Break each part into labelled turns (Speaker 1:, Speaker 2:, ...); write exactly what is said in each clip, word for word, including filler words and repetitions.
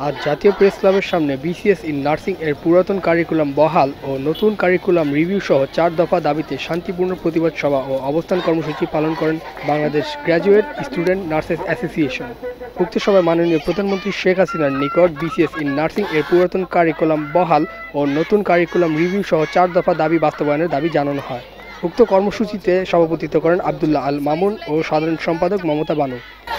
Speaker 1: আজ জাতীয় প্রেস ক্লাবের সামনে বিসিএস ইন নার্সিং এর পুরাতন কারিকুলাম বহাল ও নতুন কারিকুলাম রিভিউ সহ চার দফা দাবিতে শান্তিপূর্ণ প্রতিবাদ সভা ও অবস্থান কর্মসূচি পালন করেন Bangladesh graduate student nurses association. উক্ত সভায় মাননীয় প্রধানমন্ত্রী শেখ হাসিনার নিকট বিসিএস ইন নার্সিং এর পুরাতন কারিকুলাম বহাল ও নতুন কারিকুলাম রিভিউ সহ চার দফা দাবি বাস্তবায়নের দাবি জানানো হয়। উক্ত কর্মসূচিতে সভাপতিত্ব করেন আব্দুল্লাহ আল মামুন ও সাধারণ সম্পাদক মমতা বানু।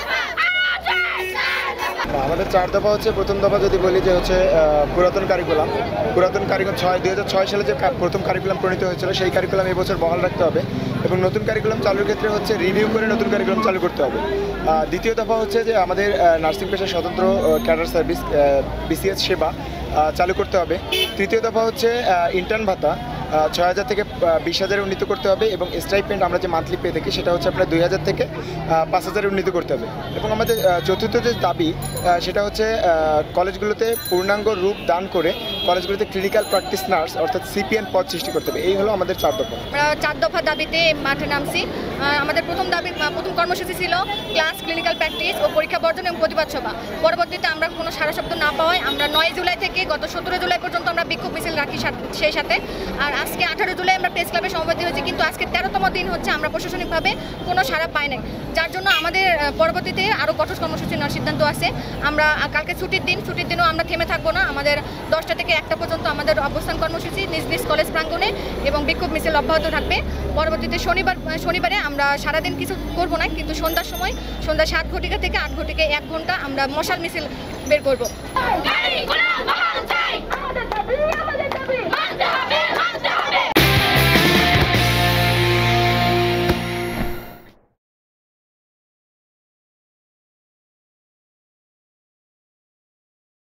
Speaker 2: আমাদের চার দফা হচ্ছে, প্রথম দফা যদি বলি যে হচ্ছে পুরাতন কারিকুলাম পুরাতন কারিকুলাম ছয় দুই হাজার ছয় সালে যে প্রথম কারিকুলাম প্রণীত হয়েছিল সেই কারিকুলাম এবছর বহাল রাখতে হবে এবং নতুন কারিকুলাম চালুর ক্ষেত্রে হচ্ছে রিভিউ করে নতুন কারিকুলাম চালু করতে হবে। দ্বিতীয় দফা হচ্ছে যে আমাদের নার্সিং পেশার স্বতন্ত্র ক্যাডার সার্ভিস বিসিএস সেবা চালু করতে হবে। তৃতীয় দফা হচ্ছে ইন্টার্ন ভাতা ছয় হাজার থেকে বিশ হাজারে উন্নীত করতে হবে এবং স্টাইপেন্ড আমরা যে মান্থলি পেয়ে থাকি সেটা হচ্ছে আপনার দুই হাজার থেকে পাঁচ হাজারে উন্নীত করতে হবে। এবং আমাদের চতুর্থ যে দাবি সেটা হচ্ছে কলেজগুলোতে পূর্ণাঙ্গ রূপ দান করে কলেজগুলোতে ক্লিনিক্যাল প্র্যাকটিস নার্স অর্থাৎ সিপিএন পদ সৃষ্টি করতে হবে। এই হলো আমাদের চার দফা।
Speaker 3: আমরা চার দফা দাবিতে মাঠে নামছি। আমাদের প্রথম দাবি প্রথম কর্মসূচি ছিল ক্লাস, ক্লিনিক্যাল প্র্যাকটিস ও পরীক্ষা বর্জন এবং প্রতিবাদ সভা। পরবর্তীতে আমরা কোনো সারা শব্দ না পাওয়ায় আমরা নয় জুলাই থেকে গত সতেরো জুলাই পর্যন্ত আমরা বিক্ষোভ মিছিল রাখি সেই সাথে। আর আজকে আঠারো জুলাই আমরা প্রেস ক্লাবে সমাবেত হয়েছি, কিন্তু আজকে তেরোতম দিন হচ্ছে আমরা প্রশাসনিকভাবে কোনো সাড়া পাই নাই, যার জন্য আমাদের পরবর্তীতে আরও কঠোর কর্মসূচি নেওয়ার সিদ্ধান্ত আছে। আমরা কালকে ছুটির দিন, ছুটির দিনও আমরা থেমে থাকবো না। আমাদের দশটা থেকে একটা পর্যন্ত আমাদের অবস্থান কর্মসূচি নিজ নিজ কলেজ প্রাঙ্গণে এবং বিক্ষোভ মিছিল অব্যাহত থাকবে। পরবর্তীতে শনিবার শনিবারে আমরা সারাদিন কিছু করবো না, কিন্তু সন্ধ্যার সময় সন্ধ্যা সাত ঘটিকা থেকে আট ঘটিকা এক ঘন্টা আমরা মশাল মিছিল বের করবো।